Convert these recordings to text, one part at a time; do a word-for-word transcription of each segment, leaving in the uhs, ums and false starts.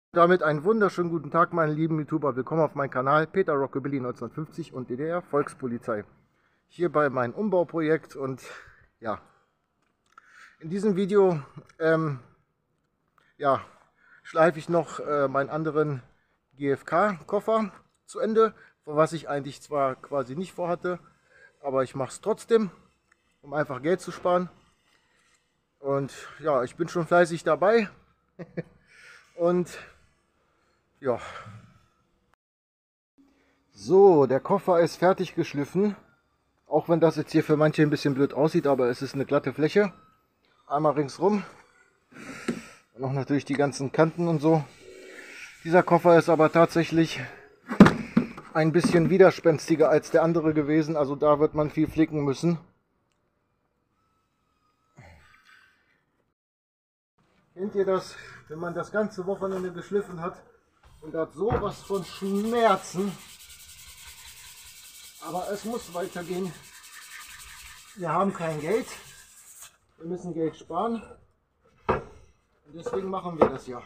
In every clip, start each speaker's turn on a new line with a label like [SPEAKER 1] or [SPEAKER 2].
[SPEAKER 1] Damit einen wunderschönen guten Tag, meine lieben YouTuber. Willkommen auf meinem Kanal Peter Rockabilly neunzehnhundertfünfzig und D D R Volkspolizei. Hier bei meinem Umbauprojekt und ja, in diesem Video ähm, ja, schleife ich noch äh, meinen anderen G F K-Koffer zu Ende, was ich eigentlich zwar quasi nicht vorhatte, aber ich mache es trotzdem, um einfach Geld zu sparen. Und ja, ich bin schon fleißig dabei. Und ja, so, der Koffer ist fertig geschliffen. Auch wenn das jetzt hier für manche ein bisschen blöd aussieht, aber es ist eine glatte Fläche. Einmal ringsrum. Und auch natürlich die ganzen Kanten und so. Dieser Koffer ist aber tatsächlich ein bisschen widerspenstiger als der andere gewesen. Also da wird man viel flicken müssen. Kennt ihr das, wenn man das ganze Wochenende geschliffen hat und hat sowas von Schmerzen? Aber es muss weitergehen. Wir haben kein Geld. Wir müssen Geld sparen. Und deswegen machen wir das ja.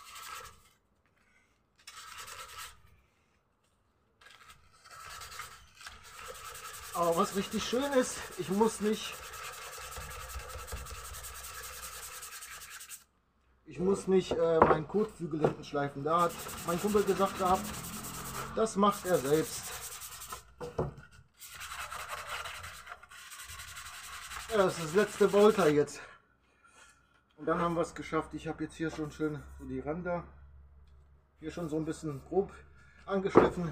[SPEAKER 1] Aber was richtig schön ist, ich muss nicht Ich muss nicht äh, meinen Kotflügel hinten schleifen. Da hat mein Kumpel gesagt gehabt, das macht er selbst. Ja, das ist das letzte Bolter jetzt. Und dann haben wir es geschafft. Ich habe jetzt hier schon schön so die Ränder hier schon so ein bisschen grob angeschliffen.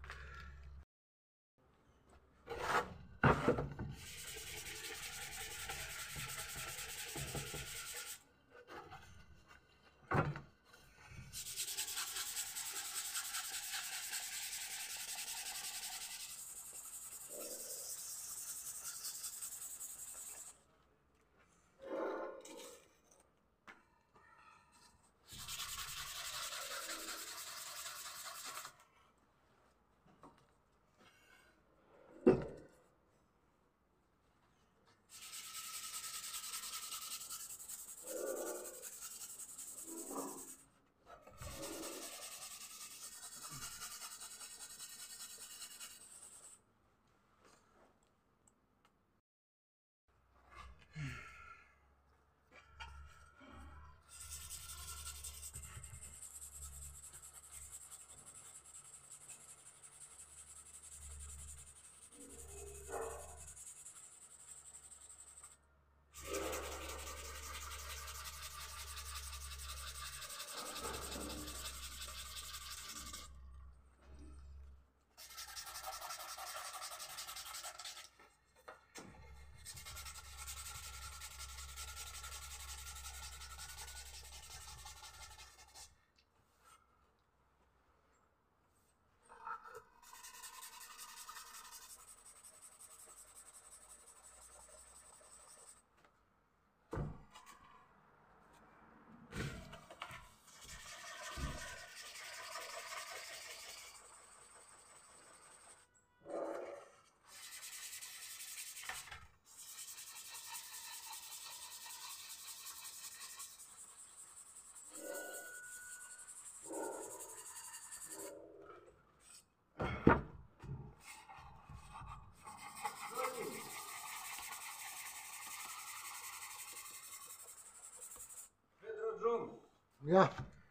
[SPEAKER 1] Ja.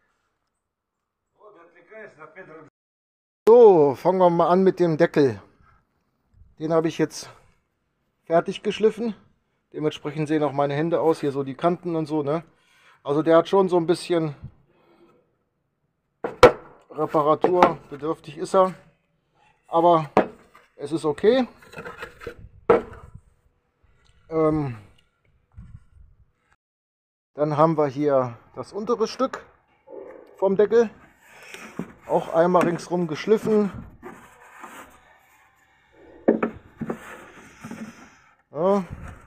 [SPEAKER 1] So, fangen wir mal an mit dem Deckel. Den habe ich jetzt fertig geschliffen. Dementsprechend sehen auch meine Hände aus, hier so die Kanten und so, ne? Also der hat schon so ein bisschen Reparatur, bedürftig ist er. Aber es ist okay. Ähm, dann haben wir hier das untere Stück vom Deckel. Auch einmal ringsrum geschliffen. Ja.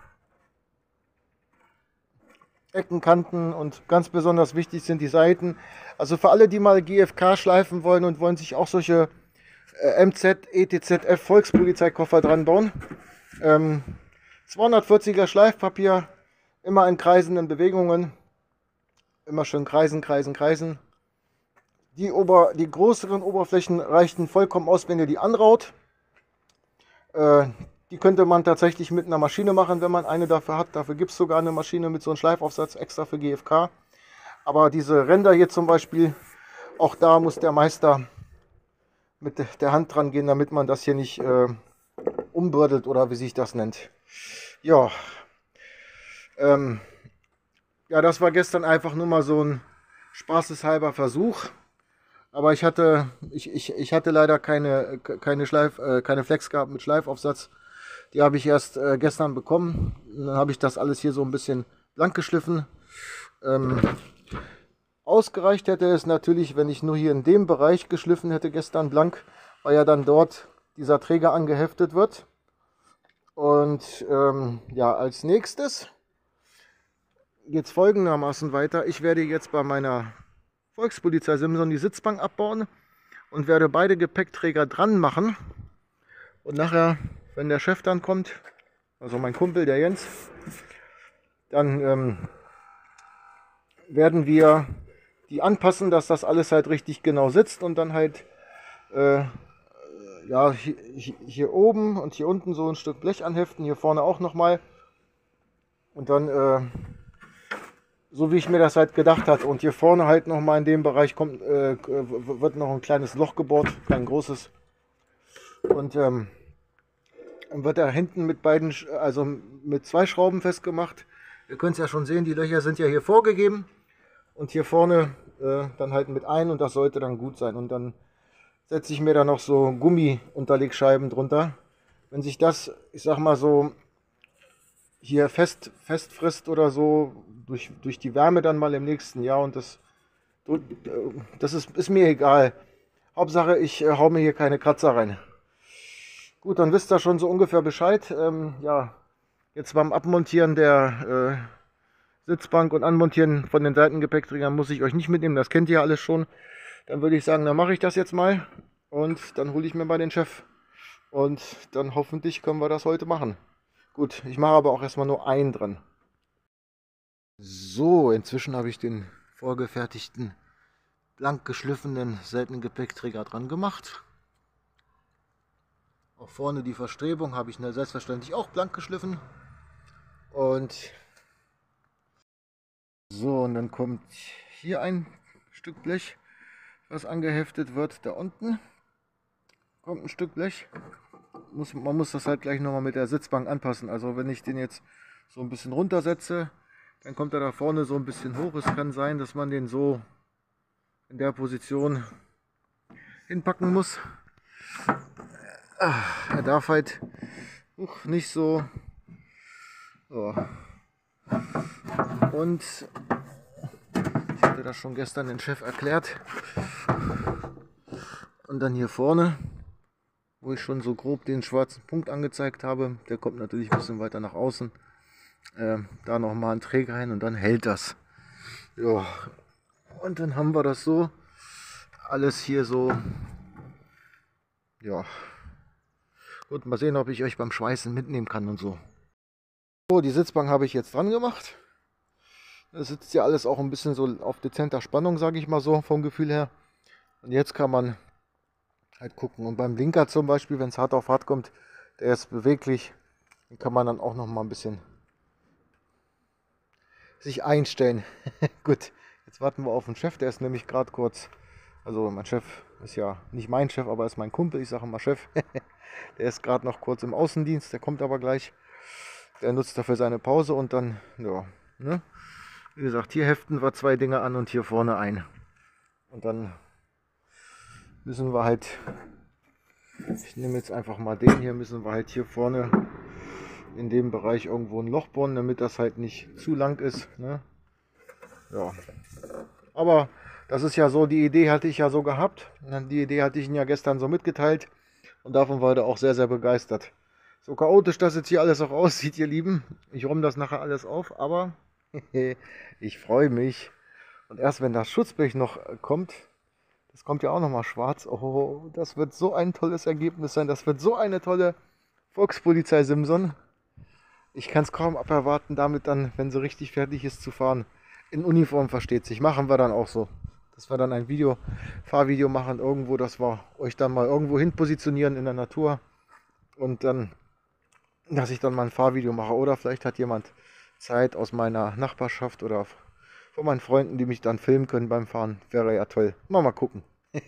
[SPEAKER 1] Ecken, Kanten und ganz besonders wichtig sind die Seiten. Also für alle, die mal G F K schleifen wollen und wollen sich auch solche äh, M Z, E T Z F Volkspolizeikoffer dran bauen. Ähm, zweihundertvierziger Schleifpapier, immer in kreisenden Bewegungen. Immer schön kreisen, kreisen, kreisen. Die, Ober, die größeren Oberflächen reichten vollkommen aus, wenn ihr die anraut. Äh, die könnte man tatsächlich mit einer Maschine machen, wenn man eine dafür hat. Dafür gibt es sogar eine Maschine mit so einem Schleifaufsatz extra für G F K. Aber diese Ränder hier zum Beispiel, auch da muss der Meister mit der Hand dran gehen, damit man das hier nicht äh, umbürdelt oder wie sich das nennt. Ja, ähm, ja, das war gestern einfach nur mal so ein spaßeshalber Versuch. Aber ich hatte, ich, ich, ich hatte leider keine, keine, Schleif, äh, keine Flex gehabt mit Schleifaufsatz. Die habe ich erst äh, gestern bekommen. Und dann habe ich das alles hier so ein bisschen blank geschliffen. Ähm, ausgereicht hätte es natürlich, wenn ich nur hier in dem Bereich geschliffen hätte gestern blank, weil ja dann dort dieser Träger angeheftet wird. Und ähm, ja, als nächstes geht es folgendermaßen weiter. Ich werde jetzt bei meiner Volkspolizei Simson die Sitzbank abbauen und werde beide Gepäckträger dran machen. Und nachher, wenn der Chef dann kommt, also mein Kumpel, der Jens, dann ähm, werden wir die anpassen, dass das alles halt richtig genau sitzt und dann halt äh, ja, hier, hier oben und hier unten so ein Stück Blech anheften, hier vorne auch nochmal und dann äh, so wie ich mir das halt gedacht habe. Und hier vorne halt nochmal in dem Bereich kommt, äh, wird noch ein kleines Loch gebohrt, kein großes. Und ähm, dann wird er hinten mit beiden, also mit zwei Schrauben festgemacht. Ihr könnt es ja schon sehen, die Löcher sind ja hier vorgegeben. Und hier vorne äh, dann halt mit ein und das sollte dann gut sein. Und dann setze ich mir da noch so Gummi-Unterlegscheiben drunter. Wenn sich das, ich sag mal so, hier fest, fest frisst oder so, durch, durch die Wärme dann mal im nächsten Jahr und das, das ist, ist mir egal. Hauptsache, ich äh, hau mir hier keine Kratzer rein. Gut, dann wisst ihr schon so ungefähr Bescheid. Ähm, ja, jetzt beim Abmontieren der äh, Sitzbank und Anmontieren von den Seitengepäckträgern muss ich euch nicht mitnehmen, das kennt ihr ja alles schon. Dann würde ich sagen, dann mache ich das jetzt mal und dann hole ich mir mal den Chef und dann hoffentlich können wir das heute machen. Gut, ich mache aber auch erstmal nur einen dran. So, inzwischen habe ich den vorgefertigten, blank geschliffenen Seitengepäckträger dran gemacht. Auch vorne die Verstrebung habe ich selbstverständlich auch blank geschliffen. Und so, und dann kommt hier ein Stück Blech, was angeheftet wird. Da unten kommt ein Stück Blech. Muss, man muss das halt gleich nochmal mit der Sitzbank anpassen. Also wenn ich den jetzt so ein bisschen runtersetze, dann kommt er da vorne so ein bisschen hoch. Es kann sein, dass man den so in der Position hinpacken muss. Er darf halt nicht so. so. Und ich hatte das schon gestern den Chef erklärt. Und dann hier vorne, wo ich schon so grob den schwarzen Punkt angezeigt habe, der kommt natürlich ein bisschen weiter nach außen. Äh, da nochmal einen Träger hin und dann hält das. Ja. Und dann haben wir das so alles hier so. Ja. Gut, mal sehen, ob ich euch beim Schweißen mitnehmen kann und so. So, die Sitzbank habe ich jetzt dran gemacht. Da sitzt ja alles auch ein bisschen so auf dezenter Spannung, sage ich mal so, vom Gefühl her. Und jetzt kann man halt gucken. Und beim Blinker zum Beispiel, wenn es hart auf hart kommt, der ist beweglich, den kann man dann auch noch mal ein bisschen sich einstellen. Gut, jetzt warten wir auf den Chef, der ist nämlich gerade kurz, also mein Chef ist ja nicht mein Chef, aber ist mein Kumpel, ich sage immer Chef. Der ist gerade noch kurz im Außendienst, der kommt aber gleich. Der nutzt dafür seine Pause und dann, ja, ne? Wie gesagt, hier heften wir zwei Dinge an und hier vorne ein. Und dann müssen wir halt, ich nehme jetzt einfach mal den hier, müssen wir halt hier vorne in dem Bereich irgendwo ein Loch bohren, damit das halt nicht zu lang ist. Ne? Ja. Aber das ist ja so, die Idee hatte ich ja so gehabt. Die Idee hatte ich Ihnen ja gestern so mitgeteilt. Und davon war er auch sehr, sehr begeistert. So chaotisch das jetzt hier alles auch aussieht, ihr Lieben. Ich räume das nachher alles auf, aber ich freue mich. Und erst wenn das Schutzblech noch kommt, das kommt ja auch noch mal schwarz. Oh, das wird so ein tolles Ergebnis sein. Das wird so eine tolle Volkspolizei Simson. Ich kann es kaum aberwarten, damit dann, wenn sie richtig fertig ist, zu fahren. In Uniform, versteht sich. Machen wir dann auch so. dass wir dann ein Video, Fahrvideo machen irgendwo, dass wir euch dann mal irgendwo hin positionieren in der Natur und dann, dass ich dann mal ein Fahrvideo mache. Oder vielleicht hat jemand Zeit aus meiner Nachbarschaft oder von meinen Freunden, die mich dann filmen können beim Fahren. Wäre ja toll. Mal mal gucken.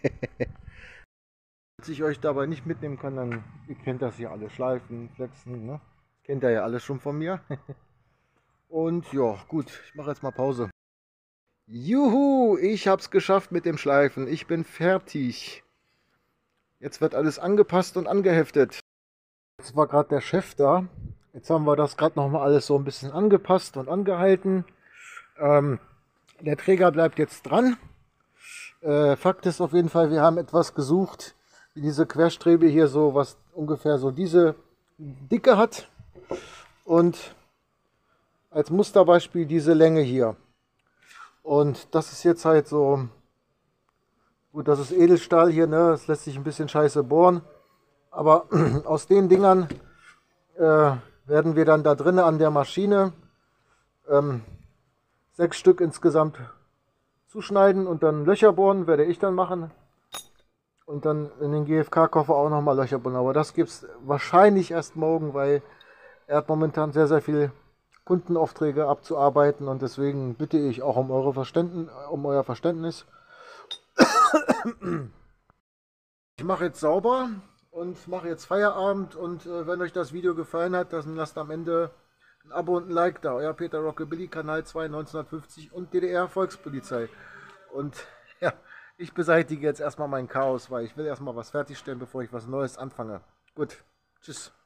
[SPEAKER 1] Falls ich euch dabei nicht mitnehmen kann, dann, ihr kennt das hier alle, Schleifen, Flexen, ne? Kennt ihr ja alles schon von mir. Und ja, gut, ich mache jetzt mal Pause. Juhu, ich habe es geschafft mit dem Schleifen. Ich bin fertig. Jetzt wird alles angepasst und angeheftet. Jetzt war gerade der Chef da. Jetzt haben wir das gerade nochmal alles so ein bisschen angepasst und angehalten. Ähm, der Träger bleibt jetzt dran. Äh, Fakt ist auf jeden Fall, wir haben etwas gesucht, wie diese Querstrebe hier so, was ungefähr so diese Dicke hat. Und als Musterbeispiel diese Länge hier. Und das ist jetzt halt so, gut, das ist Edelstahl hier, ne? Das lässt sich ein bisschen scheiße bohren. Aber aus den Dingern äh, werden wir dann da drinnen an der Maschine ähm, sechs Stück insgesamt zuschneiden und dann Löcher bohren, werde ich dann machen. Und dann in den G F K-Koffer auch nochmal Löcher bohren. Aber das gibt es wahrscheinlich erst morgen, weil er hat momentan sehr, sehr viel Kundenaufträge abzuarbeiten und deswegen bitte ich auch um, eure Verständnis, um euer Verständnis. Ich mache jetzt sauber und mache jetzt Feierabend und äh, wenn euch das Video gefallen hat, dann lasst am Ende ein Abo und ein Like da. Euer Peter Rockabilly, Kanal zwei neunzehnhundertfünfzig und D D R Volkspolizei. Und ja, ich beseitige jetzt erstmal mein Chaos, weil ich will erstmal was fertigstellen, bevor ich was Neues anfange. Gut, tschüss.